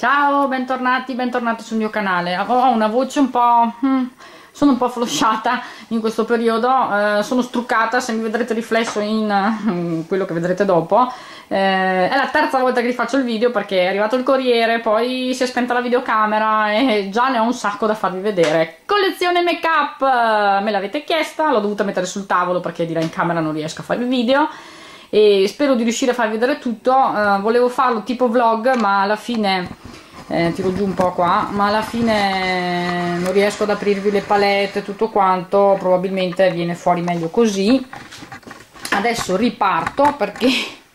Ciao, bentornati, bentornati sul mio canale. Ho una voce un po'... sono un po' flosciata in questo periodo, sono struccata, se mi vedrete riflesso in quello che vedrete dopo. È la terza volta che rifaccio il video perché è arrivato il corriere, poi si è spenta la videocamera e già ne ho un sacco da farvi vedere. Collezione make up, me l'avete chiesta, l'ho dovuta mettere sul tavolo perché di là in camera non riesco a fare il video. E spero di riuscire a farvi vedere tutto. Volevo farlo tipo vlog, ma alla fine tiro giù un po' qua, ma alla fine non riesco ad aprirvi le palette e tutto quanto, probabilmente viene fuori meglio così. Adesso riparto perché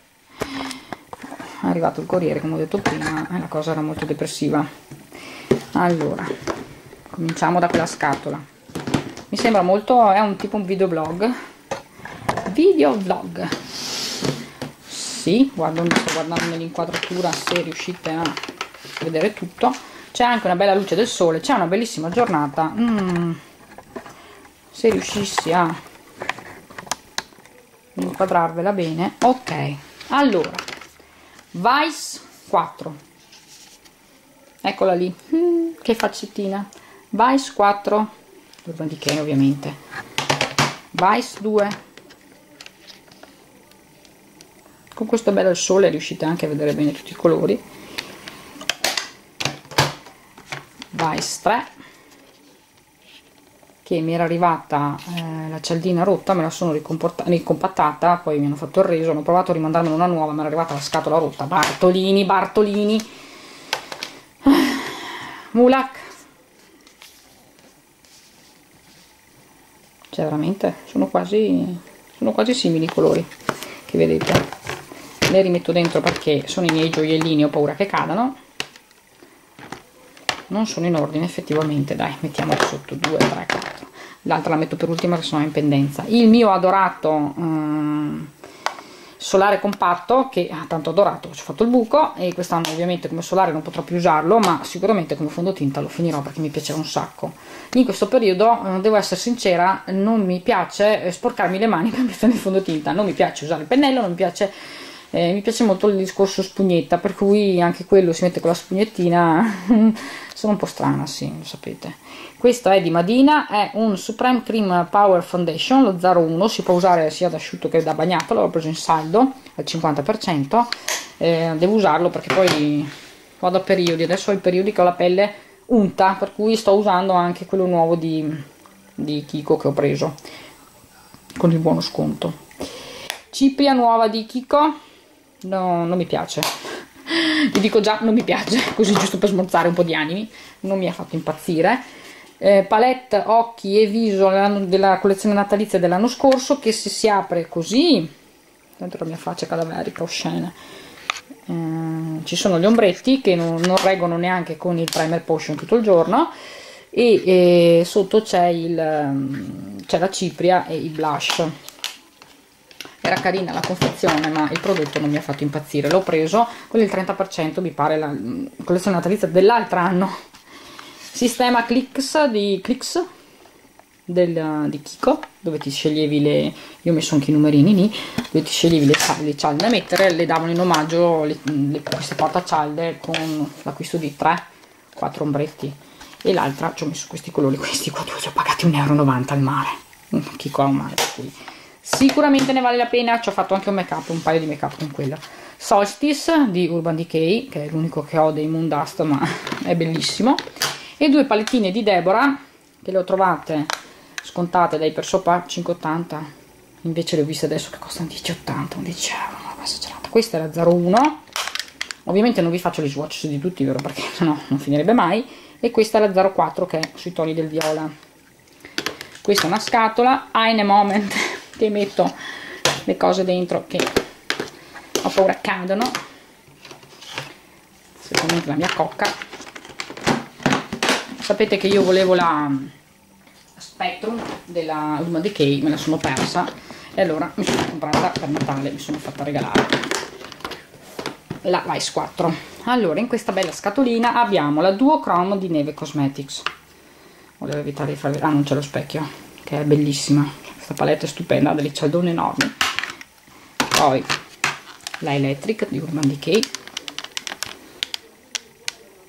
è arrivato il corriere, come ho detto prima, e la cosa era molto depressiva. Allora, cominciamo da quella scatola. Mi sembra molto, è un tipo un videoblog. Sì, sto guardando nell'inquadratura se riuscite a vedere tutto. C'è anche una bella luce del sole, c'è una bellissima giornata. Se riuscissi a inquadrarvela bene. Ok, allora Vice 4, eccola lì, che faccettina. Vice 4, Urban Decay ovviamente. Vice 2, con questo bello sole riuscite anche a vedere bene tutti i colori. Vice 3, che mi era arrivata la cialdina rotta, me la sono ricompattata, poi mi hanno fatto il reso, hanno provato a rimandarmene una nuova, mi era arrivata la scatola rotta. Bartolini, Mulac, cioè veramente sono quasi simili i colori che vedete. Le rimetto dentro perché sono i miei gioiellini, ho paura che cadano. Non sono in ordine effettivamente, dai, mettiamola sotto 2, 3, 4. L'altra la metto per ultima che sono in pendenza. Il mio adorato solare compatto, che tanto adorato, ci ho fatto il buco, e quest'anno ovviamente come solare non potrò più usarlo, ma sicuramente come fondotinta lo finirò perché mi piaceva un sacco. In questo periodo, devo essere sincera, non mi piace sporcarmi le mani per mettere il fondotinta, non mi piace usare il pennello, non mi piace... mi piace molto il discorso spugnetta, per cui anche quello si mette con la spugnettina. Sono un po' strana, sì, lo sapete. Questo è di Madina, è un Supreme Cream Power Foundation, lo 01, si può usare sia da asciutto che da bagnato, l'ho preso in saldo al 50%. Devo usarlo perché poi vado a periodi, adesso ho i periodi che ho la pelle unta, per cui sto usando anche quello nuovo di Kiko che ho preso con il buono sconto. Cipria nuova di Kiko. No, non mi piace, vi dico già, non mi piace, così giusto per smorzare un po' di animi, non mi ha fatto impazzire. Palette occhi e viso della collezione natalizia dell'anno scorso, che se si apre così, dentro la mia faccia cadaverica oscena, ci sono gli ombretti che non reggono neanche con il primer potion tutto il giorno, e sotto c'è la cipria e il blush. Era carina la confezione, ma il prodotto non mi ha fatto impazzire. L'ho preso con il 30%, mi pare, la collezione natalizia dell'altro anno. Sistema Clix di Kiko, dove ti sceglievi io ho messo anche i numerini lì, dove ti sceglievi le cialde da mettere, le davano in omaggio queste portacialde con l'acquisto di 3-4 ombretti. E l'altra ci ho messo questi colori, questi qua li ho pagati 1,90 € al mare. Kiko ha un mare, per cui sicuramente ne vale la pena. Ci ho fatto anche un paio di make up con quella. Solstice di Urban Decay, che è l'unico che ho dei Moon Dust, ma è bellissimo. E due palettine di Deborah, che le ho trovate scontate dai Persopa a 5,80, invece le ho viste adesso che costano 10,80, 11 €. Questa è la 01, ovviamente non vi faccio gli swatch di tutti, vero, perché sennò non finirebbe mai. E questa è la 04, che è sui toni del viola. Questa è una scatola, in a moment, che metto le cose dentro che ho paura cadano, specialmente la mia cocca. Sapete che io volevo la Spectrum della Urban Decay, me la sono persa e allora mi sono comprata per Natale, mi sono fatta regalare la Vice 4. Allora, in questa bella scatolina abbiamo la Duochrome di Neve Cosmetics. Volevo evitare di farvi... non c'è lo specchio, che è bellissima. Questa palette è stupenda, ha delle cialdone enormi. Poi la Electric di Urban Decay,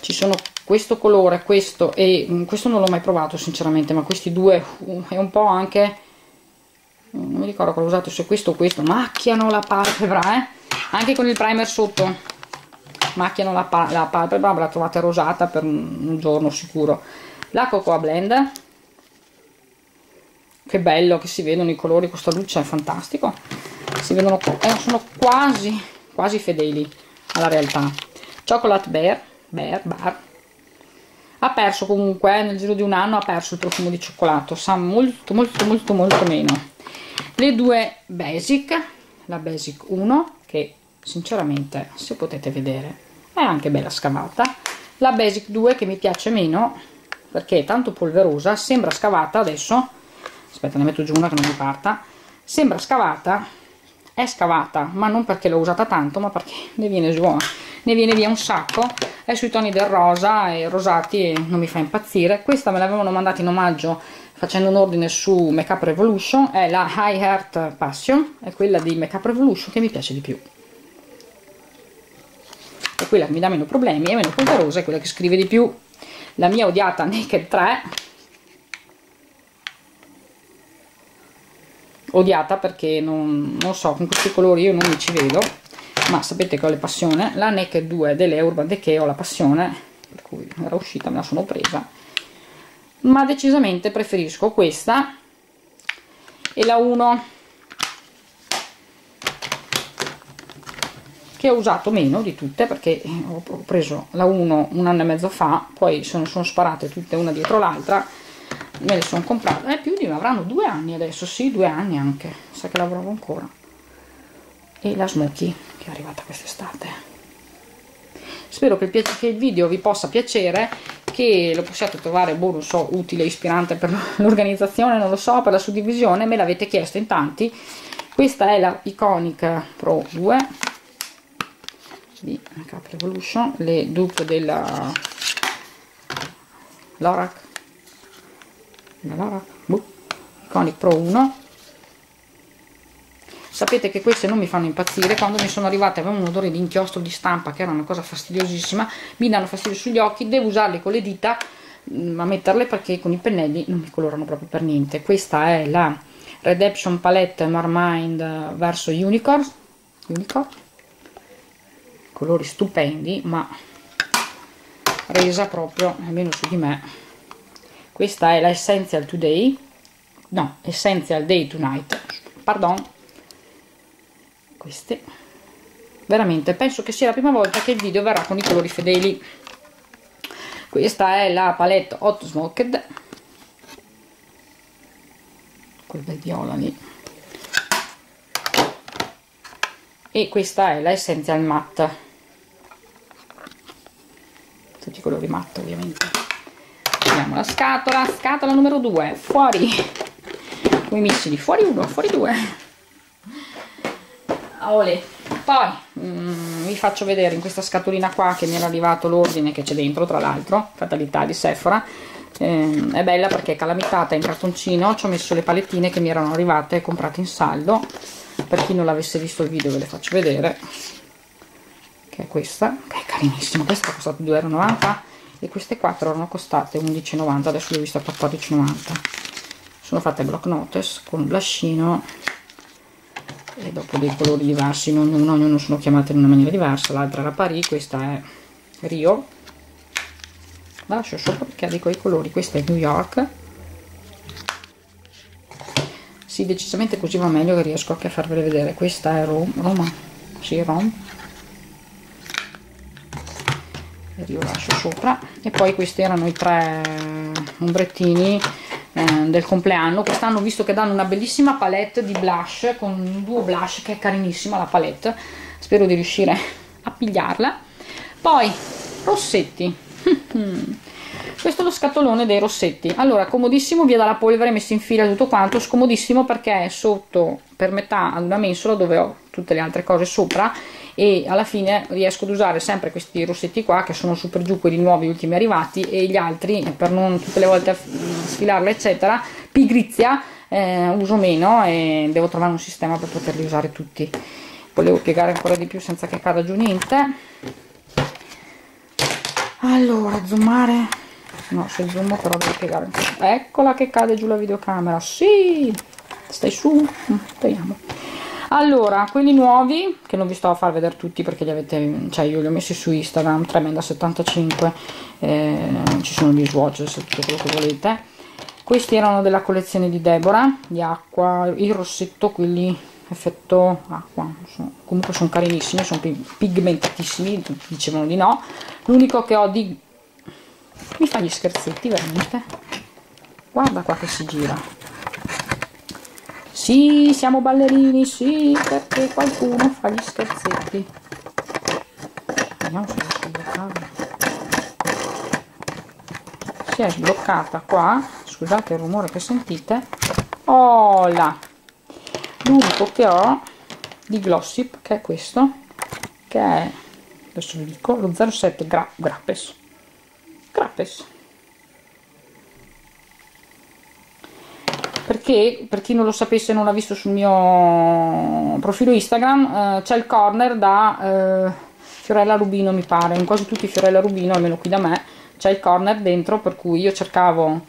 ci sono questo colore, questo e questo non l'ho mai provato sinceramente, ma questi due è un po' anche, non mi ricordo cosa ho usato, se questo o questo, macchiano la palpebra, anche con il primer sotto macchiano la palpebra, la trovate rosata per un giorno sicuro. La Cocoa Blend, che bello che si vedono i colori, questa luce è fantastico, si vedono, sono quasi fedeli alla realtà. Chocolate Bar ha perso comunque, nel giro di un anno ha perso il profumo di cioccolato, sa molto meno. Le due Basic, la Basic 1 che sinceramente, se potete vedere, è anche bella scavata, la Basic 2 che mi piace meno perché è tanto polverosa, sembra scavata adesso, aspetta ne metto giù una che non mi parta, sembra scavata, è scavata ma non perché l'ho usata tanto, ma perché ne viene via un sacco, è sui toni del rosa e rosati e non mi fa impazzire. Questa me l'avevano mandata in omaggio facendo un ordine su Makeup Revolution, è la High Heart Passion, è quella di Makeup Revolution che mi piace di più, è quella che mi dà meno problemi, è meno polverosa, è quella che scrive di più. La mia odiata Naked 3, odiata perché non so, con questi colori io non mi ci vedo, ma sapete che ho le passione. La Naked 2 delle Urban Decay ho la passione, per cui era uscita, me la sono presa, ma decisamente preferisco questa e la 1 che ho usato meno di tutte, perché ho preso la 1 un anno e mezzo fa, poi se ne sono sparate tutte una dietro l'altra, me le sono comprate, più di avranno 2 anni adesso, sì 2 anni anche, sa che lavoravo ancora. E la Smoky che è arrivata quest'estate. Spero che il video vi possa piacere, che lo possiate trovare, boh, non so, utile, ispirante per l'organizzazione, non lo so, per la suddivisione, me l'avete chiesto in tanti. Questa è la Iconic Pro 2 di Makeup Revolution, le dupe della Lorac, Iconic Pro 1. Sapete che queste non mi fanno impazzire, quando mi sono arrivate avevano un odore di inchiostro di stampa che era una cosa fastidiosissima, mi danno fastidio sugli occhi, devo usarle con le dita a metterle perché con i pennelli non mi colorano proprio per niente. Questa è la Redemption Palette Mermind verso Unicorn, colori stupendi, ma resa proprio, almeno su di me. Questa è la Essential Day Tonight, pardon. Queste veramente penso che sia la prima volta che il video verrà con i colori fedeli. Questa è la palette Hot Smoked, quel bel viola lì, e questa è la Essential Matte, tutti i colori matte ovviamente. Vediamo la scatola numero 2, fuori come i missili, fuori 1, fuori 2. Olè. Poi vi faccio vedere in questa scatolina qua che mi era arrivato l'ordine che c'è dentro, tra l'altro, fatalità di Sephora. È bella perché è calamitata in cartoncino, ci ho messo le palettine che mi erano arrivate comprate in saldo, per chi non l'avesse visto il video ve le faccio vedere, che è questa, che è carinissima. Questa è costata 2,90 € e queste 4 erano costate 11,90 €, adesso le ho viste a 14,90 €. Sono fatte block notice con blushino e dopo dei colori diversi, ognuno sono chiamate in una maniera diversa. L'altra era Paris, questa è Rio, la lascio sopra perché ha dei quei colori. Questa è New York, sì, decisamente così va meglio che riesco anche a farvele vedere. Questa è Roma, sì, Rome, Rio lascio sopra. E poi questi erano i 3 ombrettini del compleanno. Quest'anno ho visto che danno una bellissima palette di blush, con un duo blush che è carinissima la palette, spero di riuscire a pigliarla. Poi rossetti, questo è lo scatolone dei rossetti. Allora, comodissimo, via dalla polvere, messo in fila tutto quanto, scomodissimo perché è sotto per metà ad una mensola dove ho tutte le altre cose sopra, e alla fine riesco ad usare sempre questi rossetti qua che sono super giù, quelli nuovi ultimi arrivati, e gli altri per non tutte le volte sfilarle eccetera, pigrizia, uso meno e devo trovare un sistema per poterli usare tutti. Volevo piegare ancora di più senza che cada giù niente. Allora, zoomare, no, se zoomo però devo piegare, eccola che cade giù la videocamera, sì, stai su, speriamo. Allora, quelli nuovi, che non vi sto a far vedere tutti perché li avete, cioè io li ho messi su Instagram, 3 da 75, ci sono gli swatch, tutto quello che volete. Questi erano della collezione di Deborah, di acqua, il rossetto, quelli effetto acqua, comunque sono carinissimi, sono pigmentatissimi, dicevano di no. L'unico che ho di... mi fa gli scherzetti veramente, guarda qua che si gira. Sì, siamo ballerini, sì, perché qualcuno fa gli scherzetti. Vediamo se riesco a bloccarla. Si è sbloccata qua, scusate il rumore che sentite. Oh là! L'unico che ho di Glossip, che è questo, che è, adesso vi dico, lo 07 Grappes. Perché, per chi non lo sapesse e non l'ha visto sul mio profilo Instagram, c'è il corner da Fiorella Rubino, mi pare, in quasi tutti i Fiorella Rubino, almeno qui da me, c'è il corner dentro, per cui io cercavo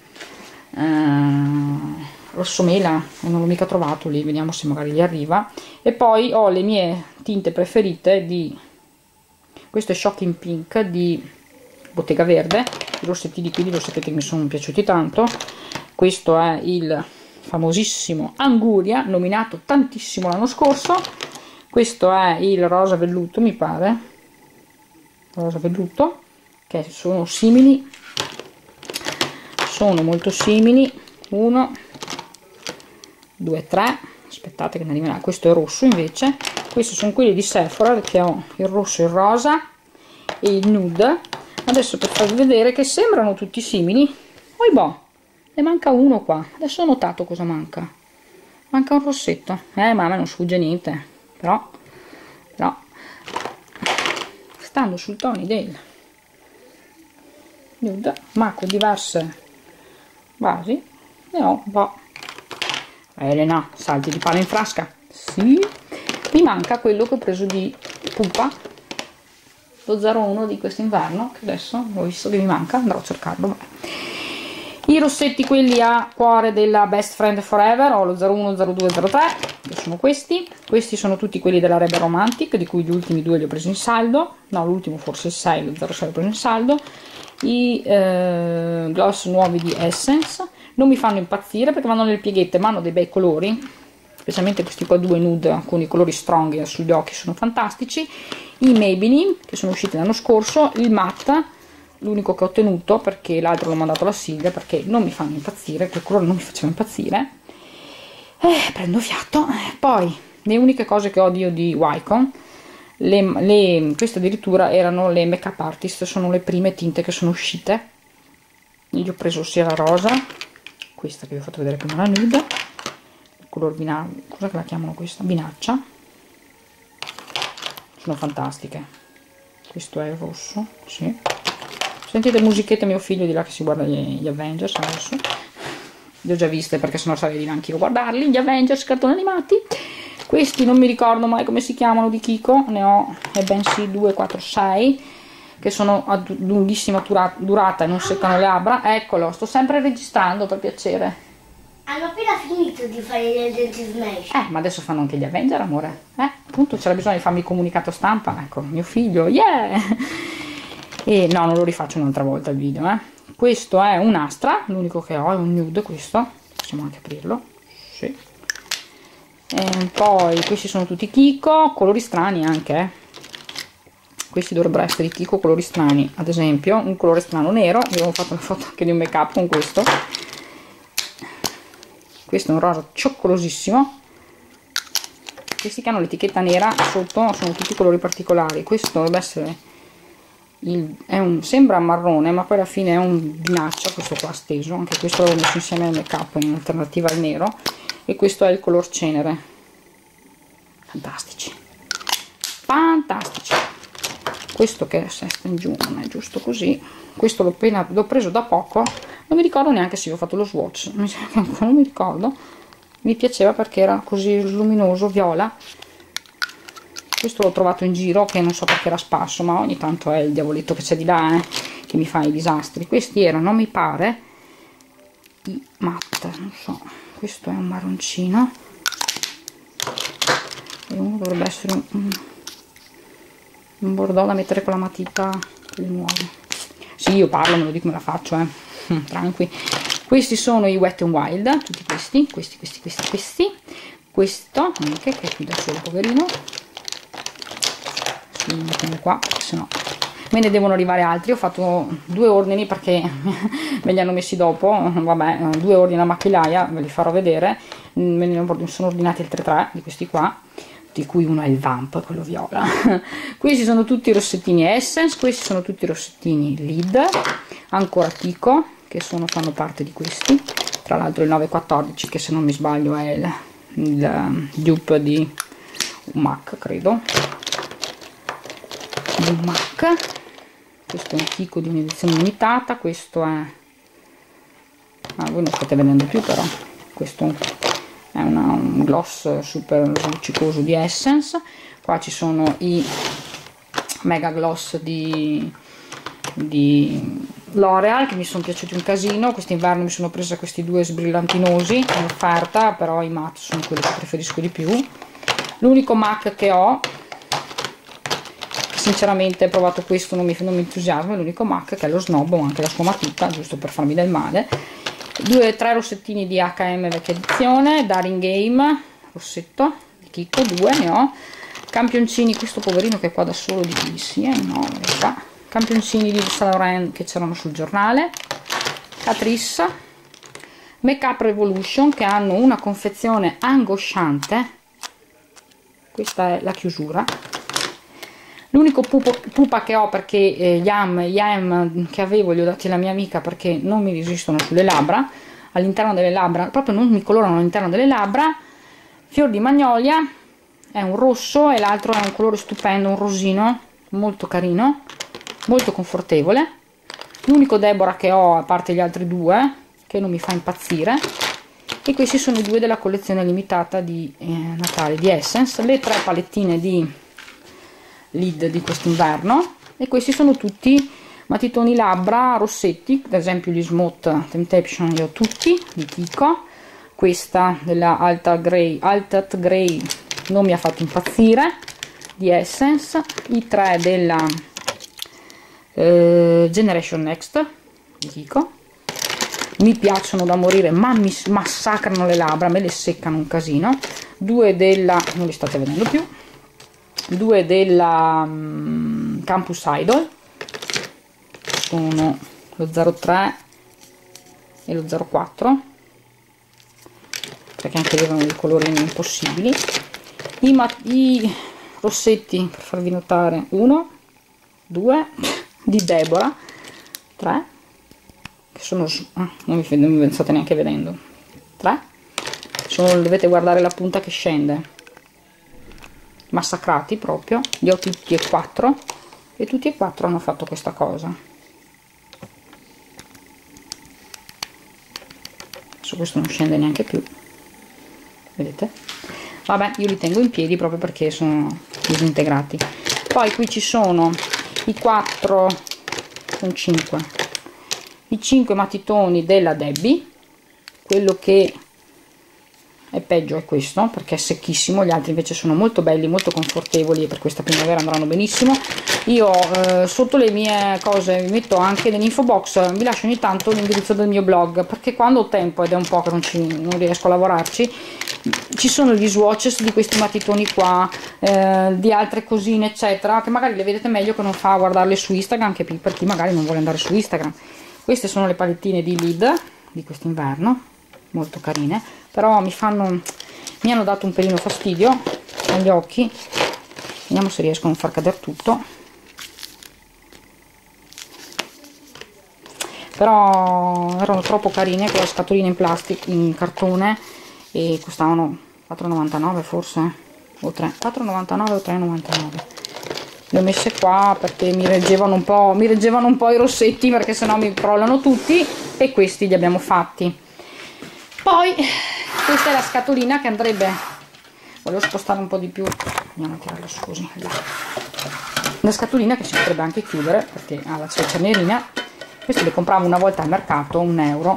rosso mela e non l'ho mica trovato lì, vediamo se magari gli arriva. E poi ho le mie tinte preferite di, questo è Shocking Pink di Bottega Verde, i rossettini qui lo sapete che mi sono piaciuti tanto. Questo è il famosissimo Anguria, nominato tantissimo l'anno scorso. Questo è il rosa velluto, mi pare, rosa velluto, che sono simili, sono molto simili. 1 2 3, aspettate che ne arriverà. Questo è rosso invece, questi sono quelli di Sephora, che ho il rosso, il rosa e il nude. Adesso per farvi vedere che sembrano tutti simili, poi boh, ne manca uno qua. Adesso ho notato cosa manca un rossetto, ma a me non sfugge niente, però stando sul toni del nude, ma con diverse basi, ne ho un po'. Elena, salti di pane in frasca. Sì, mi manca quello che ho preso di Pupa, lo 01 di quest'inverno, che adesso ho visto che mi manca, andrò a cercarlo. Vabbè. I rossetti, quelli a cuore della Best Friend Forever, ho lo 01, 02, 03, che sono questi. Questi sono tutti quelli della Rebel Romantic, di cui gli ultimi due li ho presi in saldo, no, l'ultimo forse il 6, lo 06 l'ho preso in saldo. I gloss nuovi di Essence non mi fanno impazzire perché vanno nelle pieghette, ma hanno dei bei colori, specialmente questi qua due nude con i colori strong sugli occhi, sono fantastici. I Maybelline, che sono usciti l'anno scorso, il matte, l'unico che ho ottenuto perché l'altro l'ho mandato alla Silvia perché non mi fanno impazzire, quel colore non mi faceva impazzire. Prendo fiato. Poi le uniche cose che odio di Wycon, queste addirittura erano le Make Up Artist, sono le prime tinte che sono uscite. Io ho preso sia la rosa, questa che vi ho fatto vedere prima, la nude, il color vinaccia, cosa che la chiamano questa? Vinaccia. Sono fantastiche. Questo è il rosso, sì. Sentite musichetta mio figlio di là che si guarda gli Avengers adesso. Li ho già viste perché sennò sarei di là anch'io a guardarli, gli Avengers, cartoni animati. Questi non mi ricordo mai come si chiamano, di Kiko, ne ho bensì 2, 4, 6, che sono a lunghissima durata e non seccano le labbra. Eccolo, sto sempre registrando, per piacere. Hanno appena finito di fare gli Agenti Smash. Ma adesso fanno anche gli Avenger, amore. Appunto c'era bisogno di farmi il comunicato stampa. Ecco, mio figlio, yeah! E no, non lo rifaccio un'altra volta il video, Questo è un Astra, l'unico che ho, è un nude questo. Possiamo anche aprirlo. Sì. E poi questi sono tutti Kiko, colori strani anche, Questi dovrebbero essere i Kiko colori strani, ad esempio un colore strano nero. Io avevo fatto una foto anche di un make up con questo. Questo è un rosa cioccolosissimo. Questi che hanno l'etichetta nera sotto sono tutti colori particolari. Questo dovrebbe essere sembra marrone, ma poi alla fine è un vinaccia, questo qua steso. Anche questo l'ho messo insieme al make up in alternativa al nero. E questo è il color cenere. Fantastici, fantastici. Questo che se sta in giù non è giusto così. Questo l'ho preso da poco, non mi ricordo neanche se ho fatto lo swatch, non mi ricordo. Mi piaceva perché era così luminoso, viola. Questo l'ho trovato in giro, che non so perché era sparso, ma ogni tanto è il diavoletto che c'è di là, che mi fa i disastri. Questi erano, mi pare, i matte, non so, questo è un marroncino e uno dovrebbe essere un bordeaux da mettere con la matita, quelli nuovi. Sì, io parlo, me lo dico, me la faccio, tranqui. Questi sono i Wet n Wild, tutti questi, questo anche, che è qui da solo, poverino. Sì, lo mettiamo qua, se no me ne devono arrivare altri. Ho fatto 2 ordini perché me li hanno messi dopo, vabbè, 2 ordini a maquillaia, ve li farò vedere. Me ne sono ordinati altri 3 di questi qua, di cui uno è il Vamp, quello viola. Questi sono tutti i rossettini Essence, questi sono tutti i rossettini Lid, ancora Tico, che fanno parte di questi. Tra l'altro il 914, che se non mi sbaglio è il dupe di un MAC, credo, di un MAC. Questo è un Tico di un'edizione limitata, questo è, voi non state vedendo più, però questo è un gloss super luccicoso di Essence. Qua ci sono i mega gloss di L'Oreal, che mi sono piaciuti un casino. Quest'inverno mi sono presa questi 2 sbrillantinosi in offerta, però i matte sono quelli che preferisco di più. L'unico MAC che ho, sinceramente, provato questo, non mi entusiasma, è l'unico MAC, che è lo Snob, o anche la sua matita, giusto per farmi del male. 3 rossettini di H&M vecchia edizione, Daring Game, rossetto di Chicco, 2 ne ho. Campioncini, questo poverino che è qua da solo di chi no, qua. Campioncini di Saint Laurent che c'erano sul giornale. Catrice, Make Up Revolution, che hanno una confezione angosciante. Questa è la chiusura. L'unico pupa che ho, perché gli AM che avevo li ho dati alla mia amica perché non mi resistono sulle labbra, all'interno delle labbra, proprio non mi colorano all'interno delle labbra. Fior di Magnolia, è un rosso e l'altro è un colore stupendo, un rosino, molto carino, molto confortevole. L'unico Deborah che ho, a parte gli altri 2, che non mi fa impazzire. E questi sono i 2 della collezione limitata di Natale di Essence, le 3 palettine di Lid di quest'inverno, e questi sono tutti matitoni labbra rossetti, ad esempio gli Smooth Temptation li ho tutti di Kiko. Questa della Alta Grey non mi ha fatto impazzire, di Essence. I 3 della Generation Next di Kiko mi piacciono da morire, ma mi massacrano le labbra, me le seccano un casino. 2 della, non li state vedendo più, 2 della Campus Idol, sono lo 03 e lo 04, perché anche avevano dei colori impossibili. I rossetti, per farvi notare, 1, 2 di Deborah, 3 che sono, non mi state neanche vedendo, 3 sono, dovete guardare la punta che scende, massacrati proprio. Li ho tutti e 4 e tutti e 4 hanno fatto questa cosa. Adesso questo non scende neanche più, vedete? Vabbè, io li tengo in piedi proprio perché sono disintegrati. Poi qui ci sono i 4, sono 5, i 5 matitoni della Debbie. Quello che è peggio è questo perché è secchissimo, gli altri invece sono molto belli, molto confortevoli e per questa primavera andranno benissimo. Io sotto le mie cose vi metto anche nell'info box, vi lascio ogni tanto l'indirizzo del mio blog, perché quando ho tempo, ed è un po' che non riesco a lavorarci, ci sono gli swatches di questi matitoni qua, di altre cosine eccetera, che magari le vedete meglio che non fa a guardarle su Instagram, anche per chi magari non vuole andare su Instagram. Queste sono le palettine di Lid di quest'inverno, molto carine, però mi hanno dato un pelino fastidio agli occhi. Vediamo se riesco a non far cadere tutto, però erano troppo carine con la scatolina in plastica, in cartone, e costavano 4,99 forse, o 3, 4,99 o 3,99. le ho messe qua perché mi reggevano un po' i rossetti, perché sennò mi crollano tutti, e questi li abbiamo fatti. Poi questa è la scatolina che andrebbe, volevo spostare un po' di più, andiamo a tirarla su così, la scatolina che si potrebbe anche chiudere perché ha la cernerina, queste le compravo una volta al mercato, 1 euro.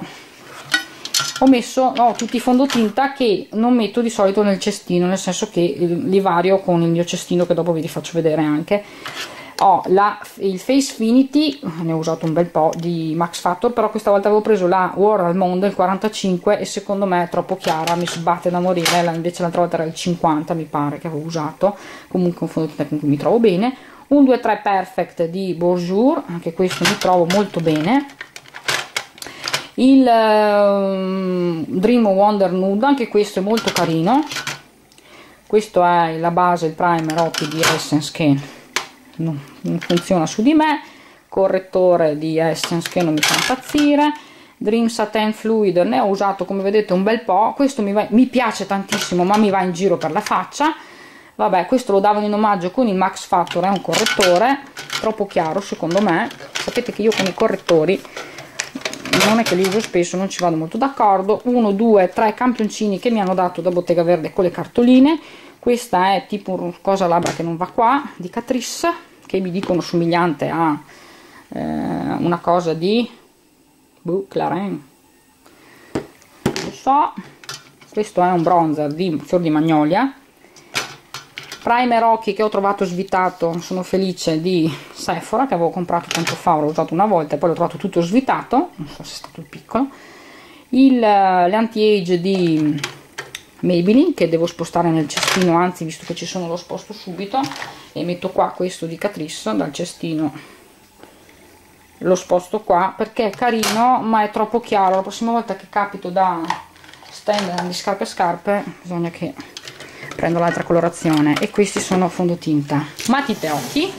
Ho tutti i fondotinta che non metto di solito nel cestino, nel senso che li vario con il mio cestino, che dopo vi faccio vedere anche. Ho il Facefinity, ne ho usato un bel po' di Max Factor, però questa volta avevo preso la War Almond del 45 e secondo me è troppo chiara, mi sbatte da morire. Invece l'altra volta era il 50 mi pare che avevo usato, comunque un fondotinta con cui mi trovo bene. Un 2-3 Perfect di Bonjour, anche questo mi trovo molto bene. Il Dream Wonder Nude, anche questo è molto carino. Questo è la base, il primer occhi di Essence che non funziona su di me. Correttore di Essence che non mi fa impazzire. Dream Satin Fluid, ne ho usato come vedete un bel po'. Questo mi piace tantissimo, ma mi va in giro per la faccia. Vabbè, questo lo davano in omaggio con il Max Factor, è un correttore troppo chiaro secondo me. Sapete che io con i correttori non è che li uso spesso, non ci vado molto d'accordo. 1, 2, 3 campioncini che mi hanno dato da Bottega Verde con le cartoline. Questa è tipo cosa labbra che non va qua, di Catrice, che mi dicono somigliante a una cosa di Clarins, lo so. Questo è un bronzer di fior di magnolia. Primer occhi che ho trovato svitato, sono felice, di Sephora, che avevo comprato tempo fa, l'ho usato una volta e poi l'ho trovato tutto svitato, non so se è stato il piccolo. L'anti-age di Maybelline, che devo spostare nel cestino, anzi visto che ci sono lo sposto subito e metto qua questo di Catrice dal cestino, lo sposto qua perché è carino ma è troppo chiaro. La prossima volta che capito da stand di scarpe bisogna che prendo l'altra colorazione. E questi sono fondotinta matite occhi.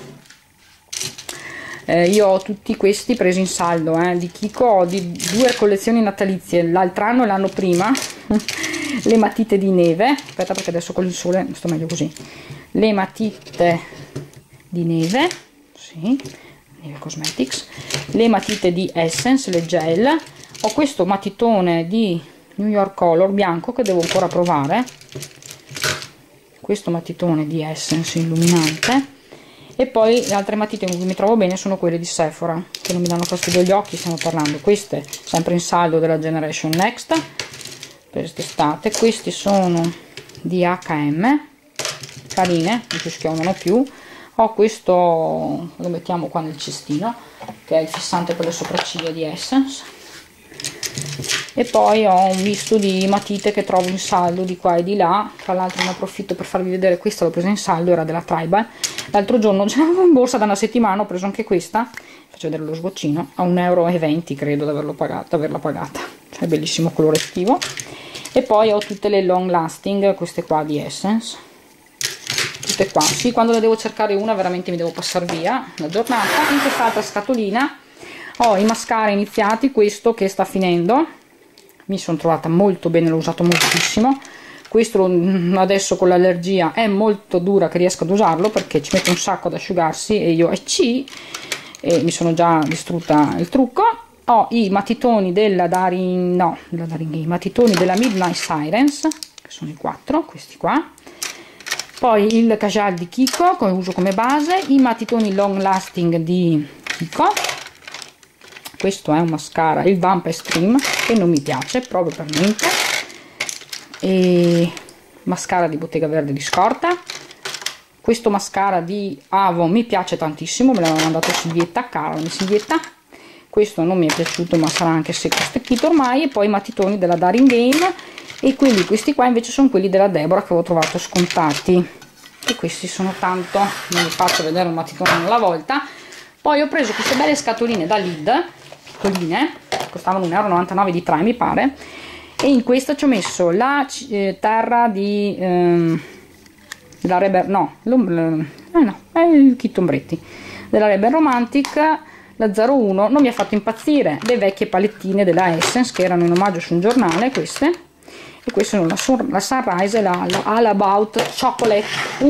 Io ho tutti questi presi in saldo di Kiko, ho di 2 collezioni natalizie, l'altro anno e l'anno prima. Le matite di neve, aspetta perché adesso con il sole sto meglio così. Le matite di neve, sì, Neve Cosmetics. Le matite di Essence, le gel. Ho questo matitone di New York Color bianco che devo ancora provare, questo matitone di Essence illuminante. E poi le altre matite con cui mi trovo bene sono quelle di Sephora, che non mi danno fastidio agli occhi. Stiamo parlando, queste sempre in saldo della Generation Next per quest'estate. Questi sono di H&M, carine, non si schionano più. Ho questo, lo mettiamo qua nel cestino, che è il fissante per le sopracciglia di Essence. E poi ho un misto di matite che trovo in saldo di qua e di là. Tra l'altro ne approfitto per farvi vedere, questa l'ho presa in saldo, era della Tribal. L'altro giorno ce l'avevo in borsa da una settimana, ho preso anche questa, faccio vedere lo sboccino, a 1,20 euro credo di averla pagata, cioè bellissimo colore estivo. E poi ho tutte le long lasting, queste qua di Essence, tutte qua. Sì, quando ne devo cercare una veramente mi devo passare via la giornata. In quest'altra scatolina ho i mascara iniziati, questo che sta finendo, mi sono trovata molto bene, l'ho usato moltissimo. Questo adesso con l'allergia è molto dura che riesco ad usarlo perché ci mette un sacco ad asciugarsi e io mi sono già distrutta il trucco. Ho i matitoni della i matitoni della Midnight Sirens, che sono i 4, questi qua. Poi il Kajal di Kiko che uso come base, i matitoni long lasting di Kiko. Questo è un mascara, il Vamp Extreme, che non mi piace proprio per niente. E mascara di Bottega Verde di scorta. Questo mascara di Avon mi piace tantissimo, me l'aveva mandato Silvietta, cara la mia Silvietta. Questo non mi è piaciuto, ma sarà anche secco stecchito ormai. E poi i matitoni della Daring Game, e questi qua invece sono quelli della Deborah che avevo trovato scontati, e questi sono tanto, non vi faccio vedere un matitone alla volta. Poi ho preso queste belle scatoline da Lid, piccoline, costavano 1,99 euro di 3 mi pare, e in questa ci ho messo la terra di la Rebel, è il kit ombretti della Rebel Romantic, la 01. Non mi ha fatto impazzire. Le vecchie palettine della Essence che erano in omaggio su un giornale, queste, e queste sono la Sunrise e la All About Chocolate.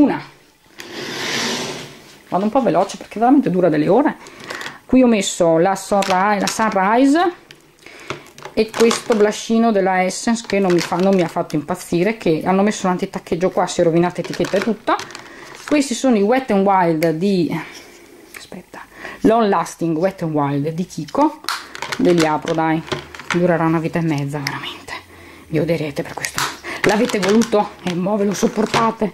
Vado un po' veloce perché veramente dura delle ore. Qui ho messo la Sunrise e questo blushino della Essence che non mi ha fatto impazzire, che hanno messo l'antitaccheggio qua, si è rovinata etichetta e tutta. Questi sono i Wet n Wild di Long Lasting Wet n Wild di Kiko. Ve li apro, dai, durerà una vita e mezza, veramente vi odierete per questo, l'avete voluto e mo ve lo sopportate.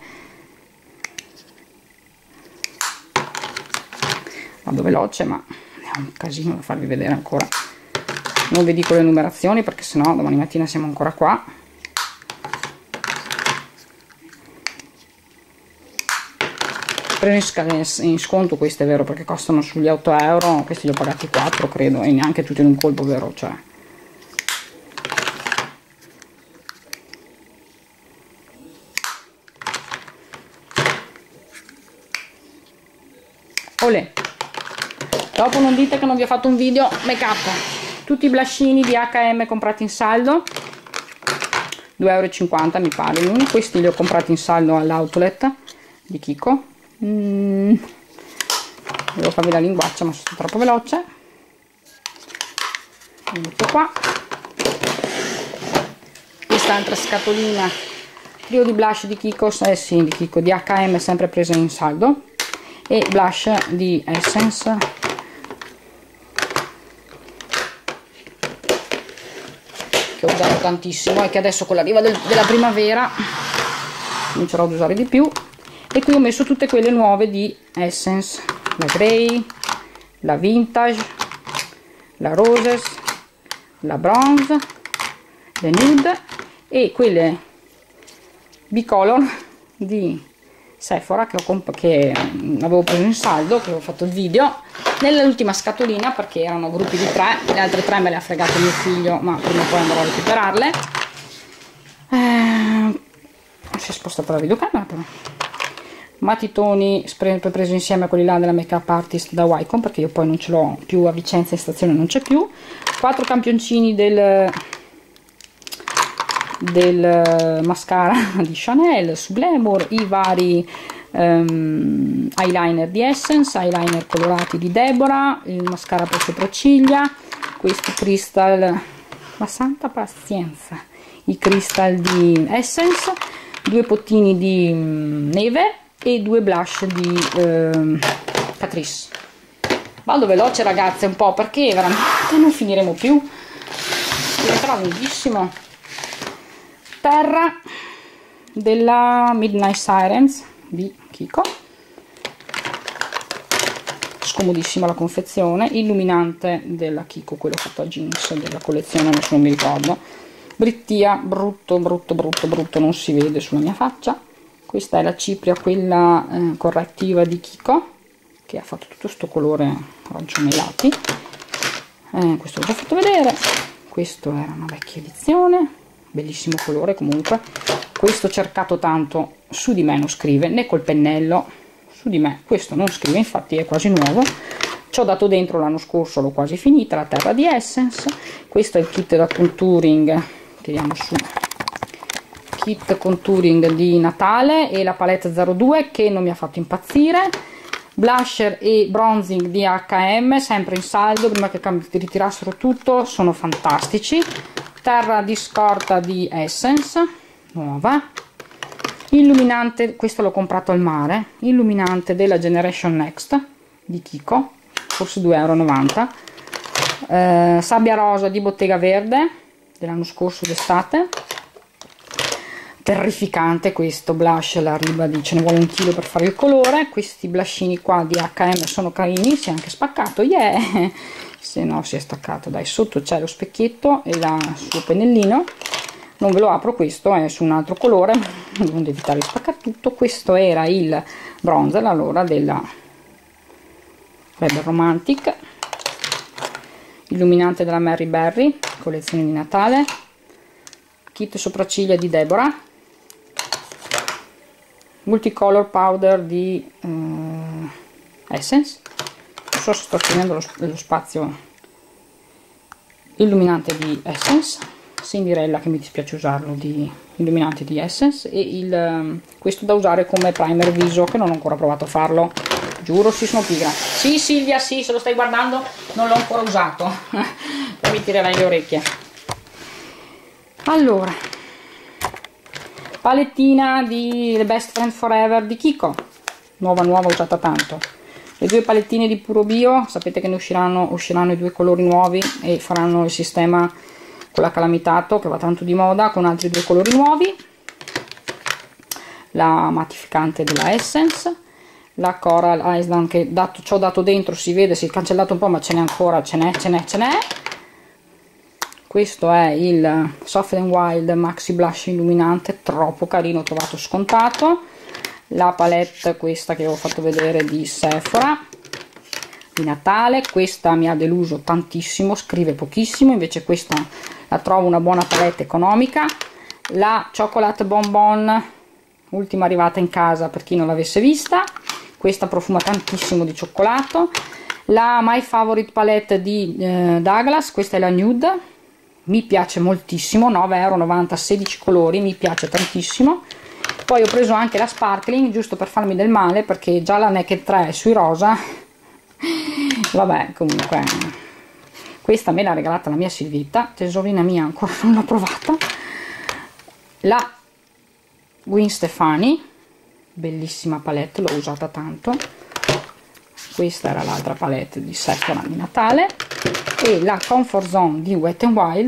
Vado veloce, ma è un casino da farvi vedere ancora. Non vi dico le numerazioni perché sennò domani mattina siamo ancora qua. Preso in sconto questi, è vero, perché costano sugli 8 euro, questi li ho pagati 4 credo, e neanche tutti in un colpo, vero, cioè olè. Dopo non dite che non vi ho fatto un video make up. Tutti i blushini di H&M comprati in saldo, 2,50 € mi pare. Questi li ho comprati in saldo all'outlet di Kiko. Devo farvi la linguaccia ma sono troppo veloce. Metto qua quest'altra scatolina trio di blush di Kiko, sì, di Kiko, di H&M, sempre presa in saldo, e blush di Essence che ho usato tantissimo e che adesso con l'arrivo della primavera comincerò ad usare di più. E qui ho messo tutte quelle nuove di Essence, la Grey, la Vintage, la Roses, la Bronze, le Nude e quelle bicolor di Sephora che avevo preso in saldo, che ho fatto il video nell'ultima scatolina perché erano gruppi di 3, le altre 3 me le ha fregate mio figlio, ma prima o poi andrò a recuperarle. Si è spostata la videocamera però. Matitoni preso insieme a quelli là della Make Up Artist da Wycombe, perché io poi non ce l'ho più a Vicenza, in stazione non c'è più. 4 campioncini del mascara di Chanel su Glamour, i vari eyeliner di Essence, eyeliner colorati di Deborah, il mascara per sopracciglia, questi crystal, ma santa pazienza, i crystal di Essence, 2 pottini di neve e 2 blush di Catrice. Vado veloce ragazze un po' perché veramente non finiremo più, diventerà lunghissimo. Terra della Midnight Sirens di Kiko, scomodissima la confezione. Illuminante della Kiko, quello fatto a jeans della collezione, adesso non mi ricordo. Brittia, brutto, non si vede sulla mia faccia. Questa è la cipria, quella correttiva di Kiko, che ha fatto tutto sto colore arancione ai lati. Questo l'ho già fatto vedere. Questo era una vecchia edizione, bellissimo colore comunque. Questo cercato tanto, su di me non scrive, né col pennello, su di me questo non scrive, infatti è quasi nuovo. Ci ho dato dentro l'anno scorso, l'ho quasi finita, la terra di Essence. Questo è il kit da contouring, tiriamo su, kit contouring di Natale, e la palette 02 che non mi ha fatto impazzire. Blusher e bronzing di H&M, sempre in saldo, prima che ritirassero tutto, sono fantastici. Terra di scorta di Essence, nuova. Illuminante, questo l'ho comprato al mare, illuminante della Generation Next di Kiko, forse 2,90 €. Sabbia rosa di Bottega Verde dell'anno scorso d'estate. Terrificante questo blush, la Ribadi, ce ne vuole 1 chilo per fare il colore. Questi blushini qua di H&M sono carini, si è anche spaccato, yeah! Se no si è staccato, dai, sotto c'è lo specchietto e il suo pennellino. Non ve lo apro, questo è su un altro colore, devo evitare di spaccare tutto. Questo era il bronzer allora della Rebel Romantic, illuminante della Mary Berry, collezione di Natale, kit sopracciglia di Deborah, multicolor powder di Essence. Non so se sto tenendo lo spazio. Illuminante di Essence, Cinderella, che mi dispiace usarlo, di illuminante di Essence, e questo da usare come primer viso, che non ho ancora provato a farlo, giuro, si sono pigra. Sì Silvia, sì, se lo stai guardando, non l'ho ancora usato. Poi mi tirerai le orecchie. Allora, palettina di The Best Friend Forever di Kiko, nuova, usata tanto. le due palettine di Puro Bio, sapete che ne usciranno i due colori nuovi e faranno il sistema con la calamitato che va tanto di moda, con altri due colori nuovi, la mattificante della Essence, la Coral Island che ci ho dato dentro, si vede, si è cancellato un po' ma ce n'è ancora, ce n'è. Questo è il Soft n Wild Maxi Blush illuminante, troppo carino, trovato scontato. La palette, questa che ho fatto vedere di Sephora di Natale, questa mi ha deluso tantissimo, scrive pochissimo, invece questa la trovo una buona palette economica. La Chocolate Bonbon, ultima arrivata in casa per chi non l'avesse vista, questa profuma tantissimo di cioccolato. La My Favorite palette di Douglas, questa è la Nude, mi piace moltissimo, 9,90 €, 16 colori, mi piace tantissimo. Poi ho preso anche la Sparkling, giusto per farmi del male, perché già la Naked 3 è sui rosa. Vabbè, comunque questa me l'ha regalata la mia Silvietta, tesorina mia, ancora non l'ho provata. La Gwen Stefani, bellissima palette, l'ho usata tanto. Questa era l'altra palette di Sephora di Natale, e la Comfort Zone di Wet n Wild,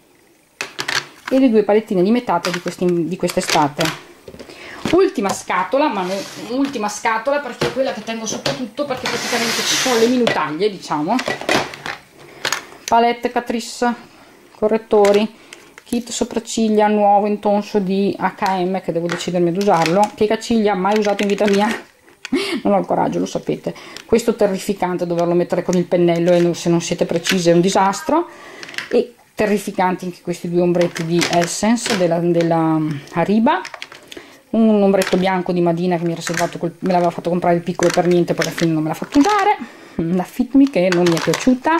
e le due palettine limitate di quest'estate. Ultima scatola, ma ultima scatola perché è quella che tengo soprattutto, perché praticamente ci sono le minutaglie, diciamo. Palette Catrice, correttori, kit sopracciglia nuovo in tonso di H&M, che devo decidermi ad usarlo. Piegaciglia mai usato in vita mia, non ho il coraggio, lo sapete. Questo terrificante, doverlo mettere con il pennello, e se non siete precisi è un disastro. E terrificanti anche questi due ombretti di Essence della Ariba. Un ombretto bianco di Madina che mi era servito, me l'aveva fatto comprare il piccolo per niente, poi alla fine non me l'ha fatto usare. La Fit Me che non mi è piaciuta.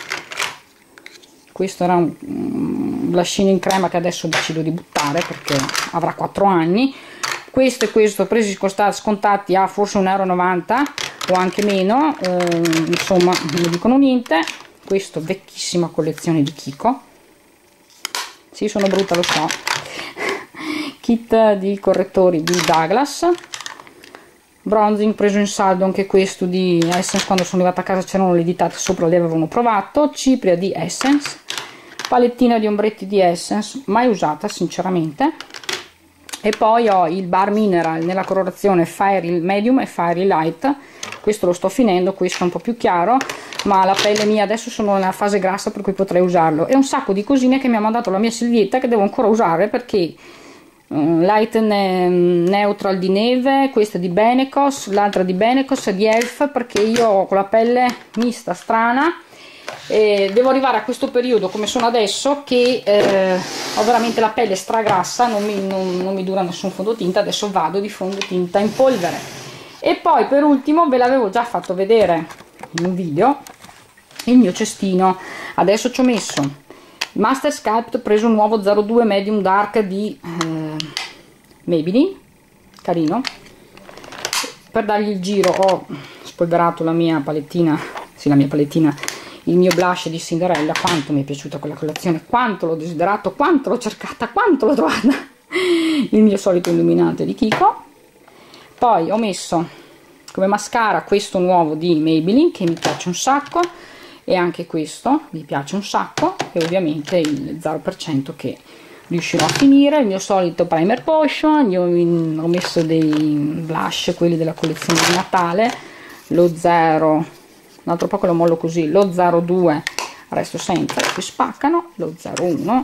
Questo era un blushino in crema che adesso decido di buttare perché avrà 4 anni. Questo e questo presi scontati a forse 1,90 € o anche meno, insomma non mi dicono niente. Questo vecchissima collezione di Kiko, sì, sono brutta, lo so. Kit di correttori di Douglas, bronzing preso in saldo anche questo di Essence, quando sono arrivata a casa c'erano le ditate sopra, le avevano provato. Cipria di Essence, palettina di ombretti di Essence, mai usata sinceramente. E poi ho il Bar Mineral nella colorazione Fairy Medium e Fairy Light, questo lo sto finendo, questo è un po' più chiaro, ma la pelle mia adesso sono nella fase grassa per cui potrei usarlo. E un sacco di cosine che mi ha mandato la mia Silvietta che devo ancora usare, perché Light Neutral di neve, questa di Benecos, l'altra di Benecos e di Elf, perché io ho con la pelle mista strana e devo arrivare a questo periodo come sono adesso che ho veramente la pelle stragrassa, non mi dura nessun fondotinta. Adesso vado di fondotinta in polvere. E poi per ultimo ve l'avevo già fatto vedere in un video il mio cestino. Adesso ci ho messo Master Sculpt preso nuovo 02 Medium Dark di Maybelline, carino. Per dargli il giro ho spolverato la mia palettina, il mio blush di Cinderella. Quanto mi è piaciuta quella collezione, quanto l'ho desiderato, quanto l'ho cercata, quanto l'ho trovata. Il mio solito illuminante di Kiko. Poi ho messo come mascara questo nuovo di Maybelline che mi piace un sacco, e anche questo mi piace un sacco, e ovviamente il 0% che riuscirò a finire. Il mio solito primer potion, io ho messo dei blush, quelli della collezione di Natale, lo 0, un altro po' che lo mollo così, lo 02 resto senza, si spaccano, lo 01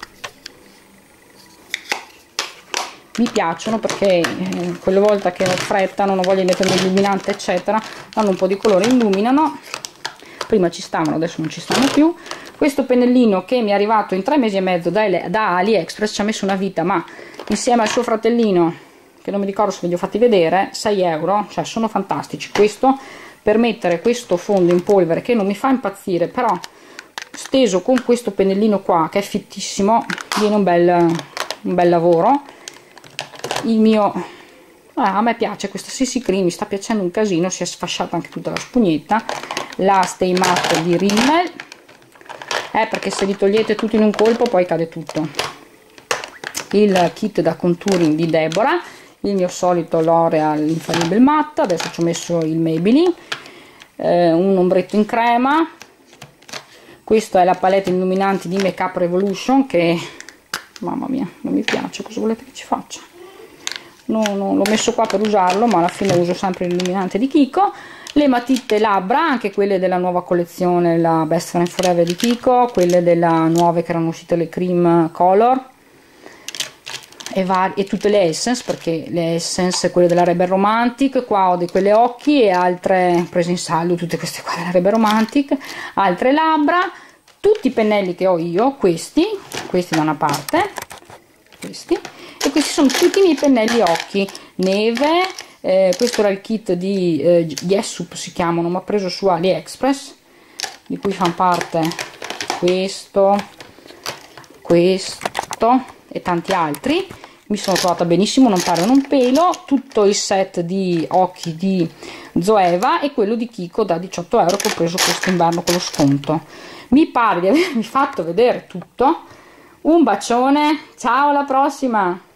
mi piacciono perché quelle volte che ho fretta, non ho voglia di mettere l'illuminante eccetera, danno un po' di colore, illuminano. Prima ci stavano, adesso non ci stanno più. Questo pennellino che mi è arrivato in 3 mesi e mezzo da AliExpress, ci ha messo una vita, ma insieme al suo fratellino, che non mi ricordo se ve li ho fatti vedere, 6 €, cioè sono fantastici. Questo per mettere questo fondo in polvere che non mi fa impazzire, però steso con questo pennellino qua che è fittissimo viene un bel lavoro. Il mio a me piace questa CC Cream, mi sta piacendo un casino, si è sfasciata anche tutta la spugnetta. La Stay Matte di Rimmel, perché se li togliete tutto in un colpo poi cade tutto. Il kit da contouring di Deborah, il mio solito L'Oreal Infallible Matte, adesso ci ho messo il Maybelline, un ombretto in crema. Questa è la palette illuminanti di Make Up Revolution, che mamma mia non mi piace, cosa volete che ci faccia? No, l'ho messo qua per usarlo, ma alla fine uso sempre l'illuminante di Kiko. Le matite labbra, anche quelle della nuova collezione, la Best Friend Forever di Kiko, quelle della nuove che erano uscite, le Cream Color, e tutte le Essence, perché le Essence, quelle della Rebel Romantic, qua ho di quelle occhi e altre prese in saldo, tutte queste qua della Rebel Romantic, altre labbra, tutti i pennelli che ho io, questi da una parte, questi, e questi sono tutti i miei pennelli occhi, neve. Questo era il kit di Yesup, si chiamano, ma preso su AliExpress, di cui fanno parte questo e tanti altri. Mi sono trovata benissimo, non parono un pelo. Tutto il set di occhi di Zoeva e quello di Kiko da 18 euro, che ho preso quest'inverno con lo sconto. Mi pare di avervi fatto vedere tutto. Un bacione, ciao, alla prossima!